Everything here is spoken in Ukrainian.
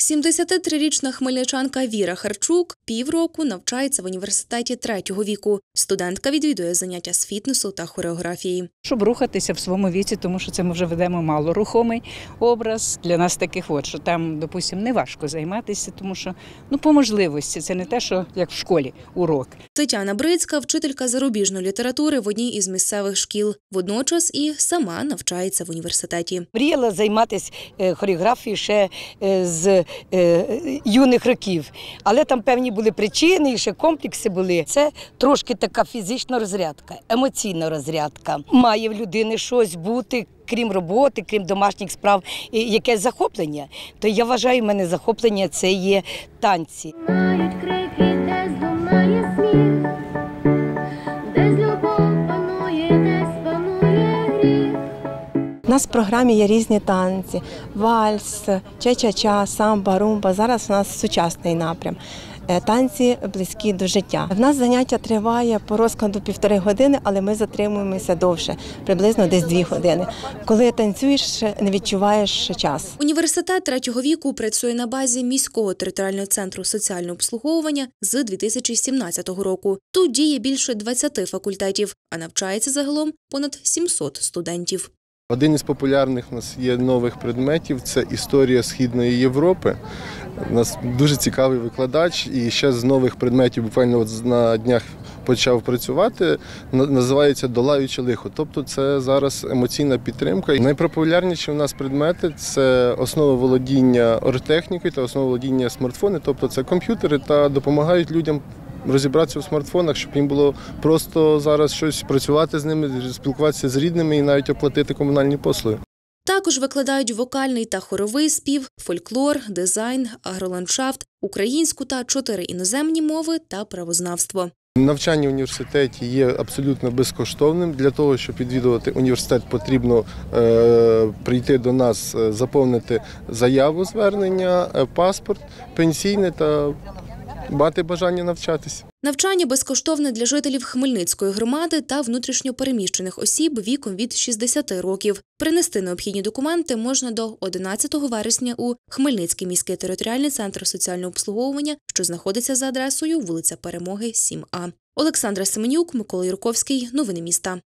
73-річна хмельничанка Віра Харчук півроку навчається в університеті третього віку. Студентка відвідує заняття з фітнесу та хореографії. Щоб рухатися в своєму віці, тому що це ми вже ведемо малорухомий образ. Для нас таких що там, допустимо, не важко займатися, тому що по можливості. Це не те, що як в школі урок. Тетяна Брицька – вчителька зарубіжної літератури в одній із місцевих шкіл. Водночас і сама навчається в університеті. Мріяла займатися хореографією ще з юних років. Але там певні були причини і ще комплекси були. Це трошки така фізична розрядка, емоційна розрядка. Має в людини щось бути, крім роботи, крім домашніх справ, якесь захоплення. То я вважаю, в мене захоплення – це є танці. Мають крики, десь лунає сміх, десь любов панує, десь панує гріх. У нас в програмі є різні танці – вальс, ча-ча-ча, самба, румба. Зараз у нас сучасний напрям. Танці близькі до життя. В нас заняття триває по розкладу 1,5 години, але ми затримуємося довше, приблизно десь 2 години. Коли танцюєш, не відчуваєш час. Університет третього віку працює на базі міського територіального центру соціального обслуговування з 2017 року. Тут діє більше 20 факультетів, а навчається загалом понад 700 студентів. Один із популярних у нас є нових предметів – це історія Східної Європи. У нас дуже цікавий викладач, і ще з нових предметів, буквально на днях почав працювати, називається «Долаючи лихо». Тобто це зараз емоційна підтримка. Найпопулярніші у нас предмети – це основа володіння оргтехнікою та основа володіння смартфони, тобто це комп'ютери, та допомагають людям розібратися в смартфонах, щоб їм було просто зараз щось працювати з ними, спілкуватися з рідними і навіть оплатити комунальні послуги. Також викладають вокальний та хоровий спів, фольклор, дизайн, агроландшафт, українську та 4 іноземні мови та правознавство. Навчання в університеті є абсолютно безкоштовним. Для того, щоб відвідувати університет, потрібно прийти до нас, заповнити заяву звернення, паспорт, пенсійне та мати бажання навчатися. Навчання безкоштовне для жителів Хмельницької громади та внутрішньо переміщених осіб віком від 60 років. Принести необхідні документи можна до 11 вересня у Хмельницький міський територіальний центр соціального обслуговування, що знаходиться за адресою вулиця Перемоги, 7А. Олександра Семенюк, Микола Юрковський. Новини міста.